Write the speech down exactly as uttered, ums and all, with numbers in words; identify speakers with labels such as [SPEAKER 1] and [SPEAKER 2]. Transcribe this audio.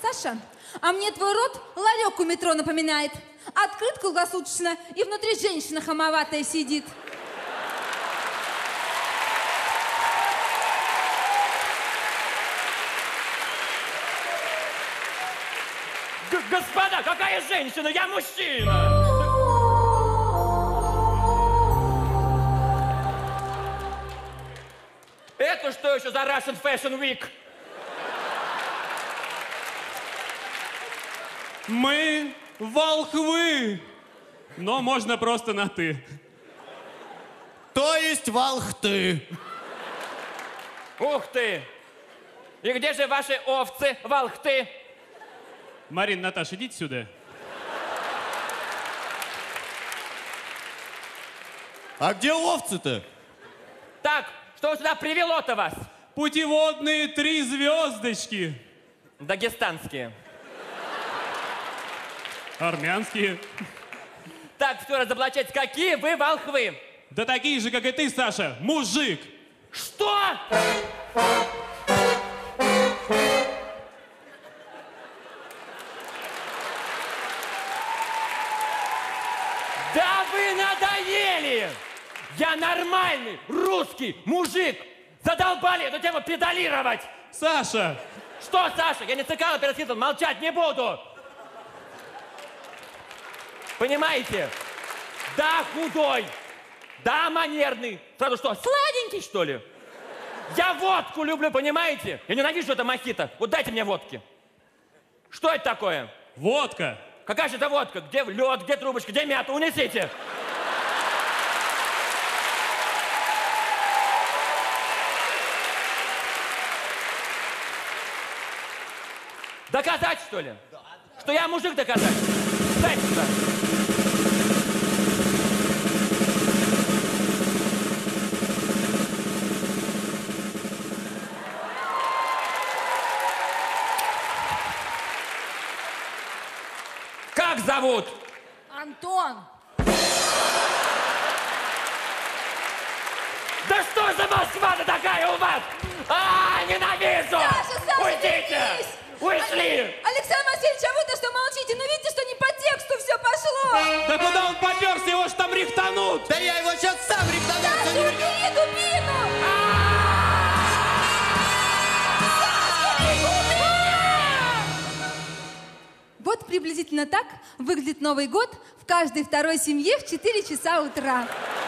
[SPEAKER 1] Саша, а мне твой рот ларек у метро напоминает. Открыт круглосуточно, и внутри женщина хамоватая сидит.
[SPEAKER 2] Господа, какая женщина? Я мужчина! Это что еще за Russian Fashion Week?
[SPEAKER 3] Мы волхвы, но можно просто на «ты».
[SPEAKER 4] То есть волхты.
[SPEAKER 2] Ух ты! И где же ваши овцы, волхты?
[SPEAKER 3] Марин, Наташа, идите сюда.
[SPEAKER 4] А где овцы-то?
[SPEAKER 2] Так, что сюда привело-то вас?
[SPEAKER 3] Путеводные три звездочки.
[SPEAKER 2] Дагестанские.
[SPEAKER 3] Армянские.
[SPEAKER 2] Так, все разоблачать, какие вы волхвы?
[SPEAKER 3] Да такие же, как и ты, Саша, мужик.
[SPEAKER 2] Что? Да вы надоели! Я нормальный русский мужик! Задолбали эту тему педалировать!
[SPEAKER 3] Саша!
[SPEAKER 2] Что, Саша? Я не цикала перед Хитом, молчать не буду! Понимаете? Да, худой! Да, манерный! Сразу что, сладенький, что ли? Я водку люблю, понимаете? Я ненавижу это мохито. Вот дайте мне водки. Что это такое?
[SPEAKER 3] Водка.
[SPEAKER 2] Какая же это водка? Где лед, где трубочка, где мята? Унесите. Доказать, что ли? Да. Что я мужик, доказать? Дайте сюда. Как зовут?
[SPEAKER 1] Антон.
[SPEAKER 2] Да что за Москва-то такая у вас? А, ненавижу!
[SPEAKER 1] Саша, Саша,
[SPEAKER 2] уйдите!
[SPEAKER 1] вернись!
[SPEAKER 2] Ушли!
[SPEAKER 1] Александр Васильевич, а вы-то что молчите? Ну видите, что не по тексту все пошло.
[SPEAKER 3] Да куда он поперся? Его ж там рихтанут!
[SPEAKER 4] Да я его сейчас сам рихтану!
[SPEAKER 1] Саша, убери дубину! Вот приблизительно так выглядит Новый год в каждой второй семье в четыре часа утра.